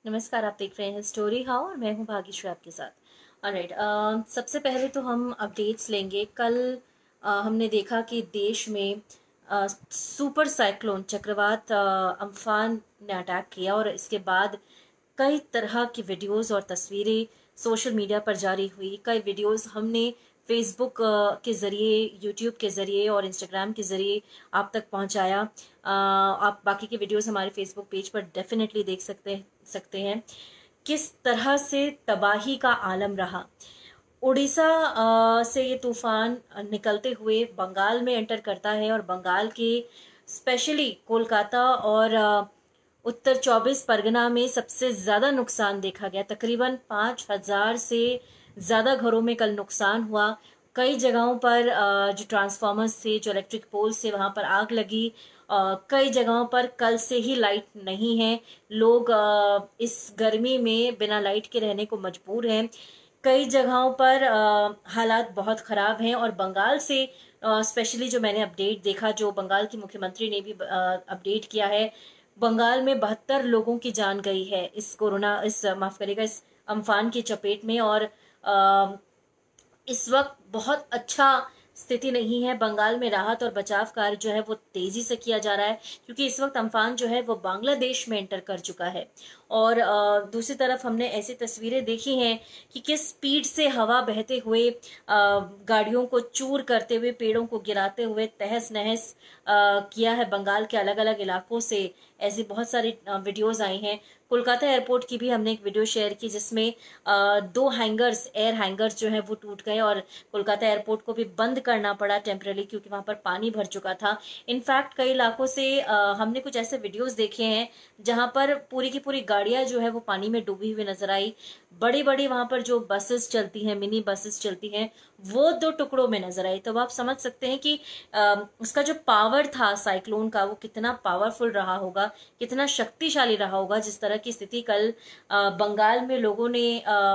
नमस्कार। आप देख रहे हैं स्टोरी हाउ और मैं हूं भाग्यश्री आपके साथ। ऑलराइट, सबसे पहले तो हम अपडेट्स लेंगे। कल हमने देखा कि देश में सुपर साइक्लोन चक्रवात अम्फान ने अटैक किया और इसके बाद कई तरह की वीडियोस और तस्वीरें सोशल मीडिया पर जारी हुई। कई वीडियोस हमने फेसबुक के ज़रिए, यूट्यूब के ज़रिए और इंस्टाग्राम के ज़रिए आप तक पहुंचाया। आप बाकी के वीडियोस हमारे फेसबुक पेज पर डेफिनेटली देख सकते हैं किस तरह से तबाही का आलम रहा। उड़ीसा से ये तूफान निकलते हुए बंगाल में एंटर करता है और बंगाल के स्पेशली कोलकाता और उत्तर 24 परगना में सबसे ज्यादा नुकसान देखा गया। तकरीबन 5,000 से ज्यादा घरों में कल नुकसान हुआ। कई जगहों पर जो ट्रांसफार्मर्स थे, जो इलेक्ट्रिक पोल्स थे, वहां पर आग लगी। कई जगहों पर कल से ही लाइट नहीं है। लोग इस गर्मी में बिना लाइट के रहने को मजबूर हैं। कई जगहों पर हालात बहुत खराब हैं और बंगाल से स्पेशली जो मैंने अपडेट देखा, जो बंगाल की मुख्यमंत्री ने भी अपडेट किया है, बंगाल में 72 लोगों की जान गई है इस कोरोना, इस माफ करेगा, इस अम्फान की चपेट में। और इस वक्त बहुत अच्छा स्थिति नहीं है बंगाल में। राहत और बचाव कार्य जो है वो तेजी से किया जा रहा है, क्योंकि इस वक्त अम्फान जो है वो बांग्लादेश में एंटर कर चुका है। और दूसरी तरफ हमने ऐसी तस्वीरें देखी हैं कि किस स्पीड से हवा बहते हुए गाड़ियों को चूर करते हुए, पेड़ों को गिराते हुए तहस नहस किया है बंगाल के अलग अलग इलाकों से। ऐसी बहुत सारी वीडियोस आई हैं। कोलकाता एयरपोर्ट की भी हमने एक वीडियो शेयर की जिसमें दो हैंगर्स, एयर हैंगर्स जो है वो टूट गए और कोलकाता एयरपोर्ट को भी बंद करना पड़ा टेम्पररी, क्योंकि वहां पर पानी भर चुका था। इनफैक्ट कई इलाकों से हमने कुछ ऐसे वीडियोस देखे हैं जहां पर पूरी की पूरी गाड़ियां जो है वो पानी में डूबी हुई नजर आई। बड़ी बड़ी वहां पर जो बसेस चलती हैं, मिनी बसेस चलती हैं, वो दो टुकड़ों में नजर आई। तो आप समझ सकते हैं कि उसका जो पावर था साइक्लोन का, वो कितना पावरफुल रहा होगा, कितना शक्तिशाली रहा होगा। जिस तरह की स्थिति कल बंगाल में लोगों ने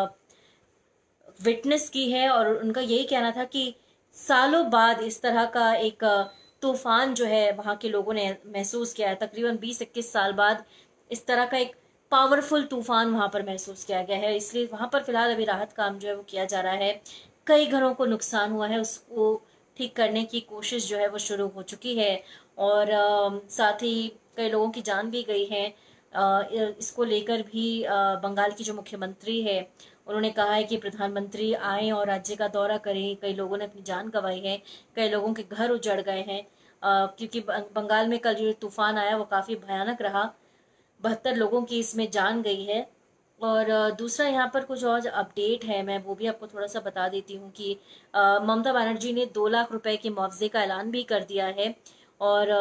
विटनेस की है, और उनका यही कहना था कि सालों बाद इस तरह का एक तूफान जो है वहां के लोगों ने महसूस किया है। तकरीबन 20-21 साल बाद इस तरह का एक पावरफुल तूफान वहां पर महसूस किया गया है। इसलिए वहां पर फिलहाल अभी राहत काम जो है वो किया जा रहा है। कई घरों को नुकसान हुआ है, उसको ठीक करने की कोशिश जो है वो शुरू हो चुकी है। और साथ ही कई लोगों की जान भी गई है। इसको लेकर भी बंगाल की जो मुख्यमंत्री है, उन्होंने कहा है कि प्रधानमंत्री आए और राज्य का दौरा करें। कई लोगों ने अपनी जान गंवाई है, कई लोगों के घर उजड़ गए हैं, क्योंकि बंगाल में कल जो तूफान आया वो काफी भयानक रहा। 72 लोगों की इसमें जान गई है। और दूसरा यहाँ पर कुछ और अपडेट है, मैं वो भी आपको थोड़ा सा बता देती हूँ कि ममता बनर्जी ने 2 लाख रुपए के मुआवजे का ऐलान भी कर दिया है। और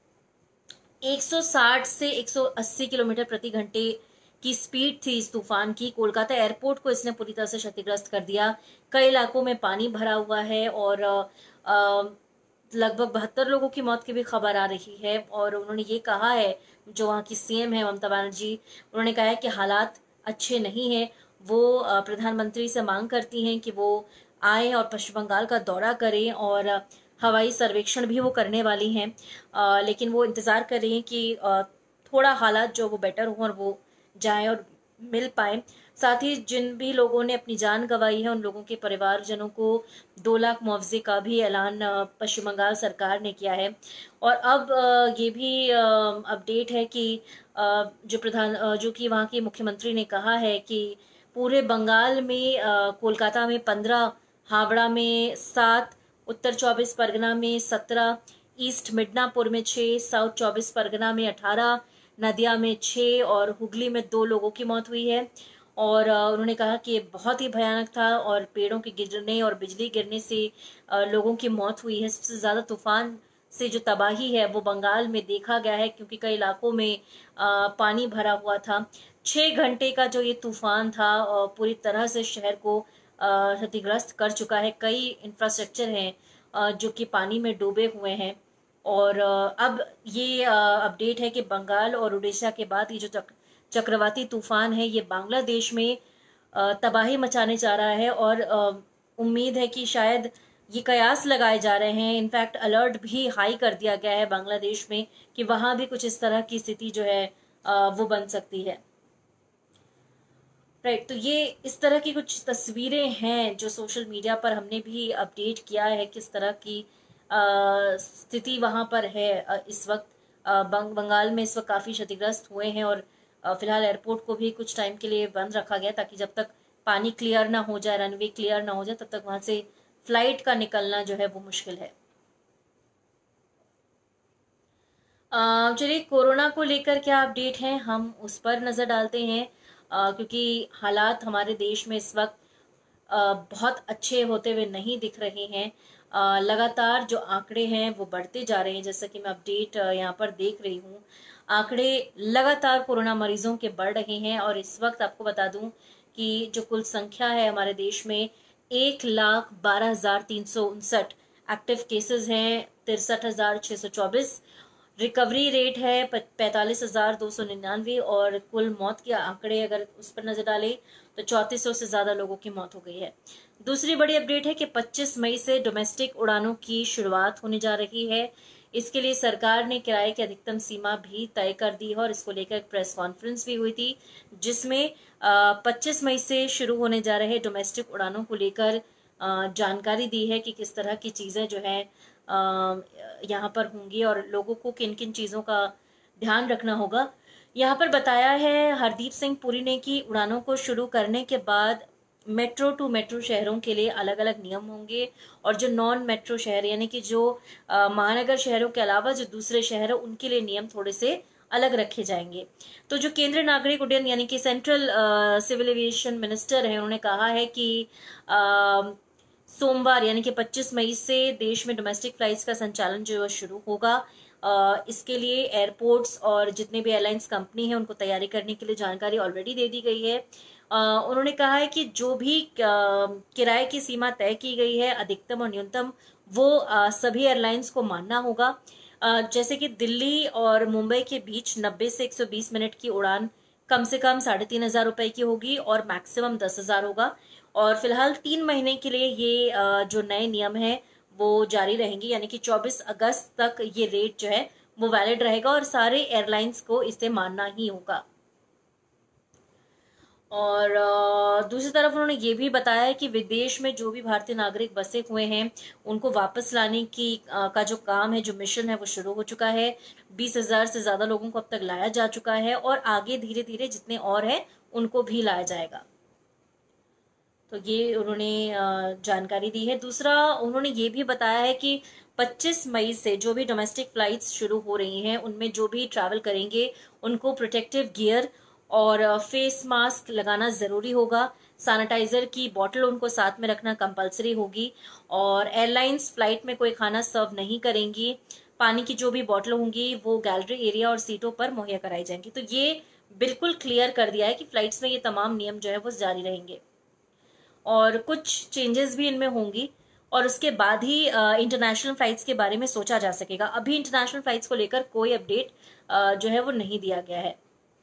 160 से 180 किलोमीटर प्रति घंटे की स्पीड थी इस तूफान की। कोलकाता एयरपोर्ट को इसने पूरी तरह से क्षतिग्रस्त कर दिया। कई इलाकों में पानी भरा हुआ है और लगभग 72 लोगों की मौत की भी खबर आ रही है। और उन्होंने ये कहा है, जो वहाँ की सीएम है ममता बनर्जी, उन्होंने कहा है कि हालात अच्छे नहीं है। वो प्रधानमंत्री से मांग करती हैं कि वो आए और पश्चिम बंगाल का दौरा करें, और हवाई सर्वेक्षण भी वो करने वाली हैं। लेकिन वो इंतजार कर रही हैं कि थोड़ा हालात जो वो बेटर हो और वो जाएं और मिल पाए। साथ ही जिन भी लोगों ने अपनी जान गंवाई है, उन लोगों के परिवारजनों को 2 लाख मुआवजे का भी ऐलान पश्चिम बंगाल सरकार ने किया है। और अब ये भी अपडेट है कि जो कि वहाँ के मुख्यमंत्री ने कहा है कि पूरे बंगाल में कोलकाता में 15, हावड़ा में 7, उत्तर 24 परगना में 17, ईस्ट मिडनापुर में 6, साउथ 24 परगना में 18, नदिया में 6 और हुगली में 2 लोगों की मौत हुई है। और उन्होंने कहा कि ये बहुत ही भयानक था और पेड़ों के गिरने और बिजली गिरने से लोगों की मौत हुई है। सबसे ज्यादा तूफान से जो तबाही है वो बंगाल में देखा गया है, क्योंकि कई इलाकों में पानी भरा हुआ था। 6 घंटे का जो ये तूफान था पूरी तरह से शहर को क्षतिग्रस्त कर चुका है। कई इंफ्रास्ट्रक्चर हैं जो कि पानी में डूबे हुए हैं। और अब ये अपडेट है कि बंगाल और उड़ीसा के बाद ये जो चक्रवाती तूफान है, ये बांग्लादेश में तबाही मचाने जा रहा है। और उम्मीद है कि शायद ये कयास लगाए जा रहे हैं, इनफैक्ट अलर्ट भी हाई कर दिया गया है बांग्लादेश में, कि वहां भी कुछ इस तरह की स्थिति जो है वो बन सकती है। राइट। तो ये इस तरह की कुछ तस्वीरें हैं जो सोशल मीडिया पर हमने भी अपडेट किया है, किस तरह की स्थिति वहां पर है इस वक्त। बंगाल में इस वक्त काफ़ी क्षतिग्रस्त हुए हैं, और फिलहाल एयरपोर्ट को भी कुछ टाइम के लिए बंद रखा गया, ताकि जब तक पानी क्लियर ना हो जाए, रनवे क्लियर ना हो जाए, तब तक वहां से फ्लाइट का निकलना जो है वो मुश्किल है। चलिए, कोरोना को लेकर क्या अपडेट है हम उस पर नज़र डालते हैं, क्योंकि हालात हमारे देश में इस वक्त बहुत अच्छे होते हुए नहीं दिख रहे हैं। लगातार जो आंकड़े हैं वो बढ़ते जा रहे हैं, जैसा कि मैं अपडेट यहाँ पर देख रही हूँ। आंकड़े लगातार कोरोना मरीजों के बढ़ रहे हैं, और इस वक्त आपको बता दूं कि जो कुल संख्या है हमारे देश में, 1,12,359 एक्टिव केसेस हैं, 63,624। रिकवरी रेट है 45,299, और कुल मौत के आंकड़े अगर उस पर नजर डालें तो 3400 से ज्यादा लोगों की मौत हो गई है। दूसरी बड़ी अपडेट है कि 25 मई से डोमेस्टिक उड़ानों की शुरुआत होने जा रही है। इसके लिए सरकार ने किराए की अधिकतम सीमा भी तय कर दी है, और इसको लेकर एक प्रेस कॉन्फ्रेंस भी हुई थी, जिसमें 25 मई से शुरू होने जा रहे डोमेस्टिक उड़ानों को लेकर जानकारी दी है कि किस तरह की चीजें जो है यहाँ पर होंगी, और लोगों को किन किन चीजों का ध्यान रखना होगा। यहाँ पर बताया है हरदीप सिंह पुरी ने कि उड़ानों को शुरू करने के बाद मेट्रो टू मेट्रो शहरों के लिए अलग अलग नियम होंगे, और जो नॉन मेट्रो शहर यानी कि जो महानगर शहरों के अलावा जो दूसरे शहर है, उनके लिए नियम थोड़े से अलग रखे जाएंगे। तो जो केंद्रीय नागरिक उड्डयन यानी कि सेंट्रल सिविल एविएशन मिनिस्टर है, उन्होंने कहा है कि सोमवार यानी कि 25 मई से देश में डोमेस्टिक फ्लाइट्स का संचालन जो है शुरू होगा। इसके लिए एयरपोर्ट्स और जितने भी एयरलाइंस कंपनी है उनको तैयारी करने के लिए जानकारी ऑलरेडी दे दी गई है। उन्होंने कहा है कि जो भी किराए की सीमा तय की गई है, अधिकतम और न्यूनतम, वो सभी एयरलाइंस को मानना होगा। जैसे कि दिल्ली और मुंबई के बीच 90 से 120 मिनट की उड़ान कम से कम 3,500 रुपए की होगी, और मैक्सिमम 10,000 होगा। और फिलहाल 3 महीने के लिए ये जो नए नियम है वो जारी रहेंगे, यानी कि 24 अगस्त तक ये रेट जो है वो वैलिड रहेगा, और सारे एयरलाइंस को इसे मानना ही होगा। और दूसरी तरफ उन्होंने ये भी बताया है कि विदेश में जो भी भारतीय नागरिक बसे हुए हैं, उनको वापस लाने की का जो काम है, जो मिशन है, वो शुरू हो चुका है। 20,000 से ज्यादा लोगों को अब तक लाया जा चुका है, और आगे धीरे धीरे जितने और हैं उनको भी लाया जाएगा। तो ये उन्होंने जानकारी दी है। दूसरा, उन्होंने ये भी बताया है कि 25 मई से जो भी डोमेस्टिक फ्लाइट्स शुरू हो रही हैं, उनमें जो भी ट्रैवल करेंगे उनको प्रोटेक्टिव गियर और फेस मास्क लगाना ज़रूरी होगा। सैनिटाइजर की बोतल उनको साथ में रखना कंपलसरी होगी, और एयरलाइंस फ्लाइट में कोई खाना सर्व नहीं करेंगी। पानी की जो भी बोतल होंगी वो गैलरी एरिया और सीटों पर मुहैया कराई जाएंगी। तो ये बिल्कुल क्लियर कर दिया है कि फ्लाइट्स में ये तमाम नियम जो है वो जारी रहेंगे, और कुछ चेंजेस भी इनमें होंगी, और उसके बाद ही इंटरनेशनल फ्लाइट्स के बारे में सोचा जा सकेगा। अभी इंटरनेशनल फ्लाइट्स को लेकर कोई अपडेट जो है वो नहीं दिया गया है।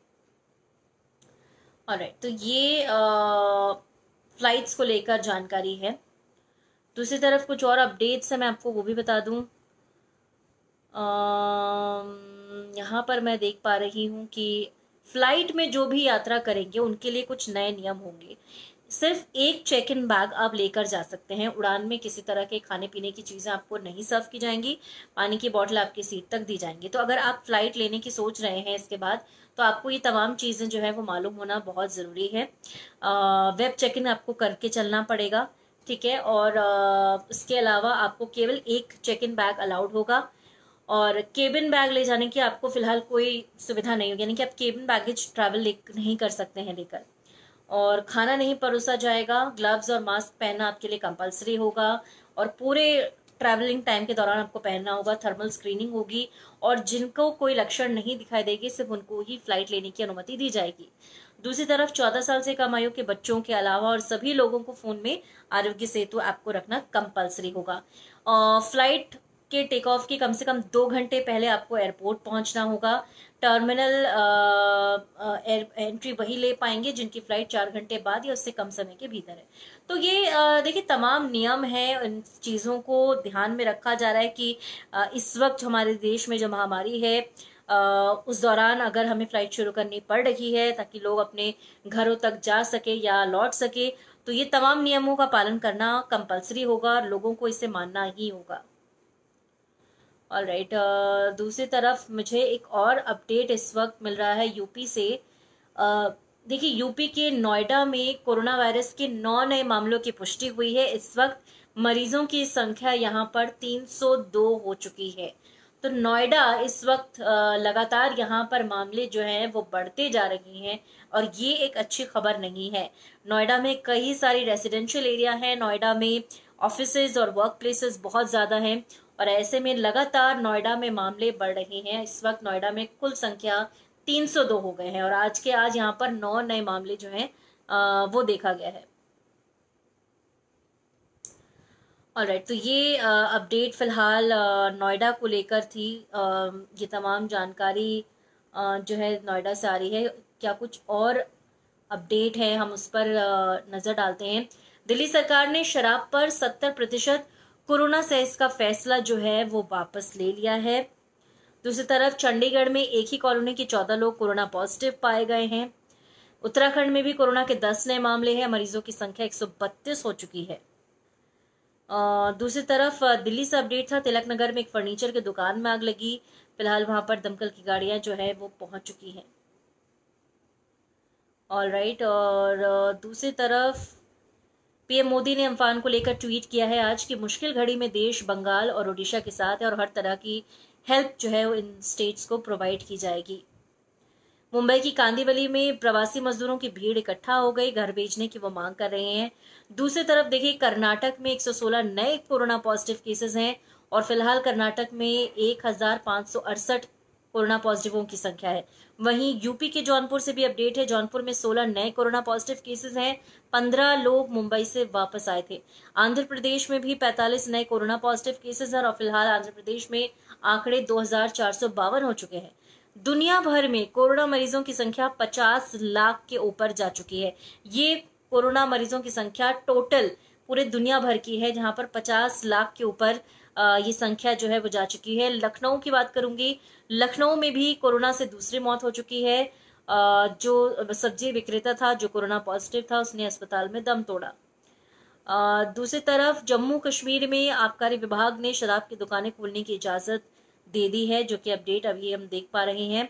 ऑलराइट, तो ये फ्लाइट्स को लेकर जानकारी है। दूसरी तरफ कुछ और अपडेट्स है, मैं आपको वो भी बता दूं। यहाँ पर मैं देख पा रही हूँ कि फ्लाइट में जो भी यात्रा करेंगे उनके लिए कुछ नए नियम होंगे। सिर्फ एक चेक इन बैग आप लेकर जा सकते हैं। उड़ान में किसी तरह के खाने पीने की चीजें आपको नहीं सर्व की जाएंगी। पानी की बोतल आपकी सीट तक दी जाएंगी। तो अगर आप फ्लाइट लेने की सोच रहे हैं इसके बाद, तो आपको ये तमाम चीजें जो है वो मालूम होना बहुत जरूरी है। वेब चेक इन आपको करके चलना पड़ेगा, ठीक है। और इसके अलावा आपको केवल एक चेक इन बैग अलाउड होगा, और केबिन बैग ले जाने की आपको फिलहाल कोई सुविधा नहीं होगी, यानी कि आप केबिन बैगेज ट्रैवल नहीं कर सकते हैं लेकर। और खाना नहीं परोसा जाएगा। ग्लव्स और मास्क पहनना आपके लिए कंपलसरी होगा, और पूरे ट्रैवलिंग टाइम के दौरान आपको पहनना होगा। थर्मल स्क्रीनिंग होगी, और जिनको कोई लक्षण नहीं दिखाई देगी सिर्फ उनको ही फ्लाइट लेने की अनुमति दी जाएगी। दूसरी तरफ 14 साल से कम आयु के बच्चों के अलावा और सभी लोगों को फोन में आरोग्य सेतु ऐप को रखना कंपलसरी होगा। फ्लाइट के टेक ऑफ के कम से कम 2 घंटे पहले आपको एयरपोर्ट पहुंचना होगा। टर्मिनल एंट्री वही ले पाएंगे जिनकी फ्लाइट 4 घंटे बाद या उससे कम समय के भीतर है। तो ये देखिए तमाम नियम है, इन चीज़ों को ध्यान में रखा जा रहा है कि इस वक्त हमारे देश में जो महामारी है उस दौरान अगर हमें फ्लाइट शुरू करनी पड़ रही है ताकि लोग अपने घरों तक जा सके या लौट सके, तो ये तमाम नियमों का पालन करना कंपलसरी होगा और लोगों को इसे मानना ही होगा। ऑलराइट, दूसरी तरफ मुझे एक और अपडेट इस वक्त मिल रहा है यूपी से। देखिए, यूपी के नोएडा में कोरोना वायरस के 9 नए मामलों की पुष्टि हुई है। इस वक्त मरीजों की संख्या यहाँ पर 302 हो चुकी है। तो नोएडा इस वक्त लगातार यहाँ पर मामले जो हैं वो बढ़ते जा रहे हैं और ये एक अच्छी खबर नहीं है। नोएडा में कई सारी रेसिडेंशियल एरिया है, नोएडा में ऑफिसेज और वर्क प्लेसेस बहुत ज्यादा हैं और ऐसे में लगातार नोएडा में मामले बढ़ रहे हैं। इस वक्त नोएडा में कुल संख्या 302 हो गए हैं और आज के आज यहाँ पर 9 नए मामले जो हैं वो देखा गया है। ऑलराइट, तो ये अपडेट फिलहाल नोएडा को लेकर थी। ये तमाम जानकारी जो है नोएडा से आ रही है। क्या कुछ और अपडेट है, हम उस पर नजर डालते हैं। दिल्ली सरकार ने शराब पर 70% कोरोना सेस का फैसला जो है वो वापस ले लिया है। दूसरी तरफ चंडीगढ़ में एक ही कॉलोनी के 14 लोग कोरोना पॉजिटिव पाए गए हैं। उत्तराखंड में भी कोरोना के 10 नए मामले हैं, मरीजों की संख्या 132 हो चुकी है। दूसरी तरफ दिल्ली से अपडेट था, तिलक नगर में एक फर्नीचर की दुकान में आग लगी। फिलहाल वहां पर दमकल की गाड़ियां जो है वो पहुंच चुकी हैं। ऑलराइट, और दूसरी तरफ पीएम मोदी ने अम्फान को लेकर ट्वीट किया है आज की मुश्किल घड़ी में देश बंगाल और ओडिशा के साथ है और हर तरह की हेल्प जो है वो इन स्टेट्स को प्रोवाइड की जाएगी। मुंबई की कांदिवली में प्रवासी मजदूरों की भीड़ इकट्ठा हो गई, घर भेजने की वो मांग कर रहे हैं। दूसरी तरफ देखिए, कर्नाटक में 116 नए कोरोना पॉजिटिव केसेस हैं और फिलहाल कर्नाटक में 1568 कोरोना पॉजिटिवों की संख्या है। वहीं यूपी के जौनपुर से भी अपडेट है, जौनपुर में 16 नए कोरोना पॉजिटिव केसेस हैं, 15 लोग मुंबई से वापस आए थे। आंध्र प्रदेश में भी 45 नए कोरोना पॉजिटिव केसेस हैं और फिलहाल आंध्र प्रदेश में आंकड़े 2452 हो चुके हैं। दुनिया भर में कोरोना मरीजों की संख्या 50 लाख के ऊपर जा चुकी है। ये कोरोना मरीजों की संख्या टोटल पूरे दुनिया भर की है, जहां पर 50 लाख के ऊपर ये संख्या जो है वो जा चुकी है। लखनऊ की बात करूंगी, लखनऊ में भी कोरोना से दूसरी मौत हो चुकी है। जो सब्जी विक्रेता था जो कोरोना पॉजिटिव था, उसने अस्पताल में दम तोड़ा। दूसरी तरफ जम्मू कश्मीर में आबकारी विभाग ने शराब की दुकानें खोलने की इजाजत दे दी है, जो कि अपडेट अभी हम देख पा रहे हैं।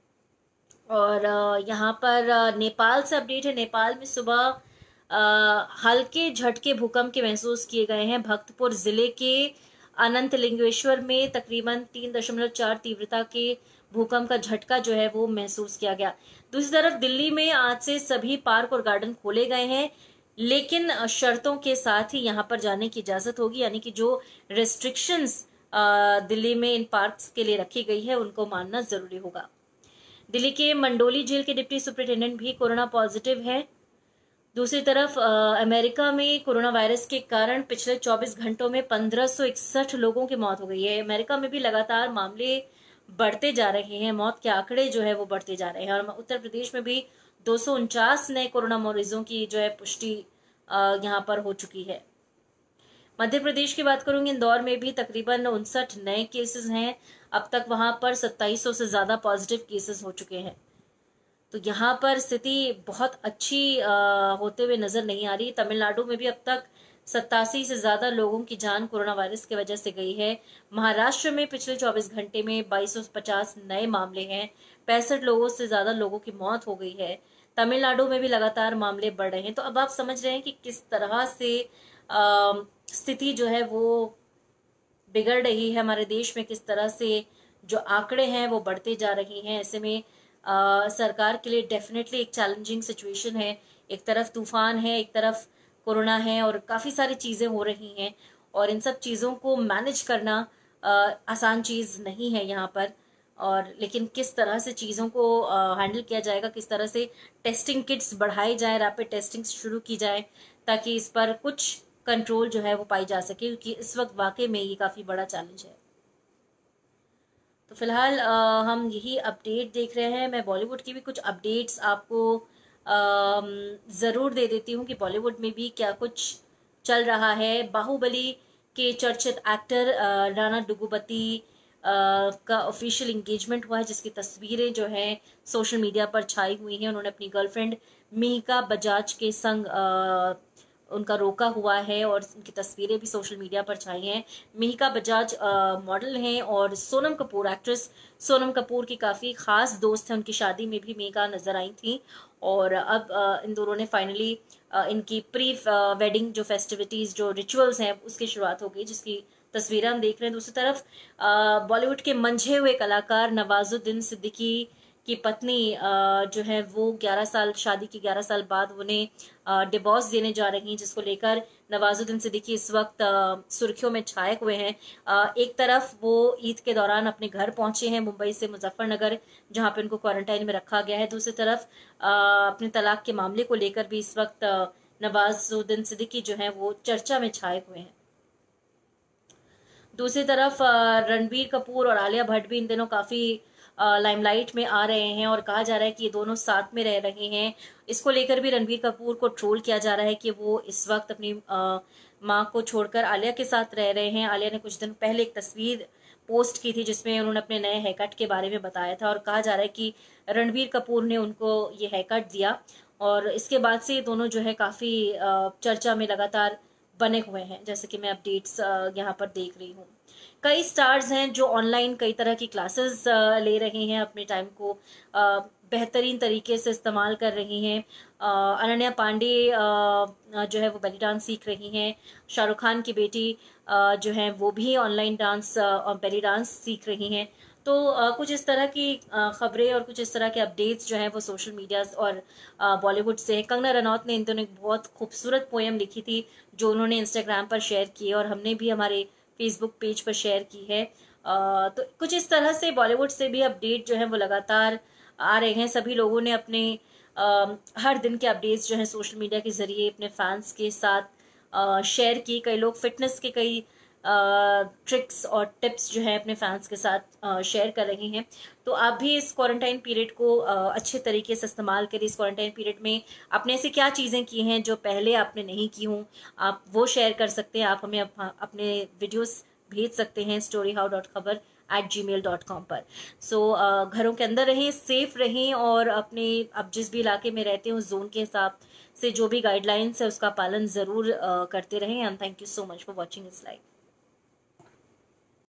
और यहाँ पर नेपाल से अपडेट है, नेपाल में सुबह हल्के झटके भूकंप के महसूस किए गए हैं। भक्तपुर जिले के अनंतलिंगेश्वर में तकरीबन 3.4 तीव्रता के भूकंप का झटका जो है वो महसूस किया गया। दूसरी तरफ दिल्ली में आज से सभी पार्क और गार्डन खोले गए हैं, लेकिन शर्तों के साथ ही यहाँ पर जाने की इजाजत होगी, यानी कि जो रेस्ट्रिक्शंस दिल्ली में इन पार्क्स के लिए रखी गई है उनको मानना जरूरी होगा। दिल्ली के मंडोली जेल के डिप्टी सुपरिटेंडेंट भी कोरोना पॉजिटिव है। दूसरी तरफ अमेरिका में कोरोना वायरस के कारण पिछले 24 घंटों में 1561 लोगों की मौत हो गई है। अमेरिका में भी लगातार मामले बढ़ते जा रहे हैं, मौत के आंकड़े जो है वो बढ़ते जा रहे हैं और उत्तर प्रदेश में भी 249 नए कोरोना मरीजों की जो है पुष्टि यहाँ पर हो चुकी है। मध्य प्रदेश की बात करूंगी, इंदौर में भी तकरीबन 59 नए केसेस हैं। अब तक वहां पर 2700 से ज्यादा पॉजिटिव केसेस हो चुके हैं। तो यहाँ पर स्थिति बहुत अच्छी होते हुए नजर नहीं आ रही। तमिलनाडु में भी अब तक 87 से ज्यादा लोगों की जान कोरोना वायरस की वजह से गई है। महाराष्ट्र में पिछले 24 घंटे में 2250 नए मामले हैं, 65 लोगों से ज्यादा लोगों की मौत हो गई है। तमिलनाडु में भी लगातार मामले बढ़ रहे हैं। तो अब आप समझ रहे हैं कि किस तरह से स्थिति जो है वो बिगड़ रही है हमारे देश में, किस तरह से जो आंकड़े हैं वो बढ़ते जा रहे हैं। ऐसे में सरकार के लिए डेफिनेटली एक चैलेंजिंग सिचुएशन है। एक तरफ तूफान है, एक तरफ कोरोना है और काफी सारी चीजें हो रही हैं और इन सब चीजों को मैनेज करना आसान चीज नहीं है यहाँ पर। और लेकिन किस तरह से चीजों को हैंडल किया जाएगा, किस तरह से टेस्टिंग किट्स बढ़ाई जाए, रैपिड टेस्टिंग शुरू की जाए ताकि इस पर कुछ कंट्रोल जो है वो पाई जा सके, क्योंकि इस वक्त वाकई में ये काफी बड़ा चैलेंज है। तो फिलहाल हम यही अपडेट देख रहे हैं। मैं बॉलीवुड की भी कुछ अपडेट्स आपको जरूर दे देती हूँ कि बॉलीवुड में भी क्या कुछ चल रहा है। बाहुबली के चर्चित एक्टर राणा डग्गुबाती का ऑफिशियल इंगेजमेंट हुआ है, जिसकी तस्वीरें जो हैं सोशल मीडिया पर छाई हुई हैं। उन्होंने अपनी गर्लफ्रेंड मिहिका बजाज के संग उनका रोका हुआ है और उनकी तस्वीरें भी सोशल मीडिया पर छाई हैं। मिहिका बजाज मॉडल हैं और सोनम कपूर, एक्ट्रेस सोनम कपूर की काफ़ी ख़ास दोस्त है। उनकी शादी में भी मिहिका नज़र आई थी और अब इन दोनों ने फाइनली इनकी प्री वेडिंग जो फेस्टिविटीज़, जो रिचुअल्स हैं, उसकी शुरुआत हो गई, जिसकी तस्वीरें हम देख रहे हैं। दूसरी तरफ बॉलीवुड के मंझे हुए कलाकार नवाजुद्दीन सिद्दीकी की पत्नी जो है वो 11 साल, शादी के 11 साल बाद उन्हें डिवोर्स देने जा रही हैं, जिसको लेकर नवाजुद्दीन सिद्दीकी इस वक्त सुर्खियों में छाए हुए हैं। एक तरफ वो ईद के दौरान अपने घर पहुंचे हैं मुंबई से मुजफ्फरनगर, जहां पे उनको क्वारंटाइन में रखा गया है। दूसरी तरफ अपने तलाक के मामले को लेकर भी इस वक्त नवाजुद्दीन सिद्दीकी जो है वो चर्चा में छाए हुए हैं। दूसरी तरफ रणबीर कपूर और आलिया भट्ट भी इन दिनों काफी लाइमलाइट में आ रहे हैं और कहा जा रहा है कि ये दोनों साथ में रह रहे हैं। इसको लेकर भी रणबीर कपूर को ट्रोल किया जा रहा है कि वो इस वक्त अपनी माँ को छोड़कर आलिया के साथ रह रहे हैं। आलिया ने कुछ दिन पहले एक तस्वीर पोस्ट की थी जिसमें उन्होंने अपने नए हेयर कट के बारे में बताया था और कहा जा रहा है कि रणबीर कपूर ने उनको ये हेयर कट दिया और इसके बाद से ये दोनों जो है काफी चर्चा में लगातार बने हुए हैं, जैसे कि मैं अपडेट्स यहाँ पर देख रही हूँ। कई स्टार्स हैं जो ऑनलाइन कई तरह की क्लासेस ले रहे हैं, अपने टाइम को बेहतरीन तरीके से इस्तेमाल कर रही हैं। अनन्या पांडे जो है वो बेली डांस सीख रही हैं। शाहरुख खान की बेटी जो है वो भी ऑनलाइन डांस और बेली डांस सीख रही हैं। तो कुछ इस तरह की खबरें और कुछ इस तरह के अपडेट्स जो हैं वो सोशल मीडिया और बॉलीवुड से। कंगना रनौत ने इन दिनों एक बहुत खूबसूरत पोएम लिखी थी जो उन्होंने इंस्टाग्राम पर शेयर की और हमने भी हमारे फेसबुक पेज पर शेयर की है। तो कुछ इस तरह से बॉलीवुड से भी अपडेट जो है वो लगातार आ रहे हैं। सभी लोगों ने अपने हर दिन के अपडेट्स जो हैं सोशल मीडिया के जरिए अपने फैंस के साथ शेयर की। कई लोग फिटनेस के कई ट्रिक्स और टिप्स जो है अपने फैंस के साथ शेयर कर रही हैं। तो आप भी इस क्वारंटाइन पीरियड को अच्छे तरीके से इस्तेमाल करिए। इस क्वारंटाइन पीरियड में आपने ऐसी क्या चीज़ें की हैं जो पहले आपने नहीं की हों, आप वो शेयर कर सकते हैं। आप हमें अपने वीडियोस भेज सकते हैं storyhow.khabar@gmail.com पर। सो घरों के अंदर रहें, सेफ रहें और अपने अब जिस भी इलाके में रहते हैं उस जोन के हिसाब से जो भी गाइडलाइंस है उसका पालन ज़रूर करते रहें। And thank you so much for watching this live.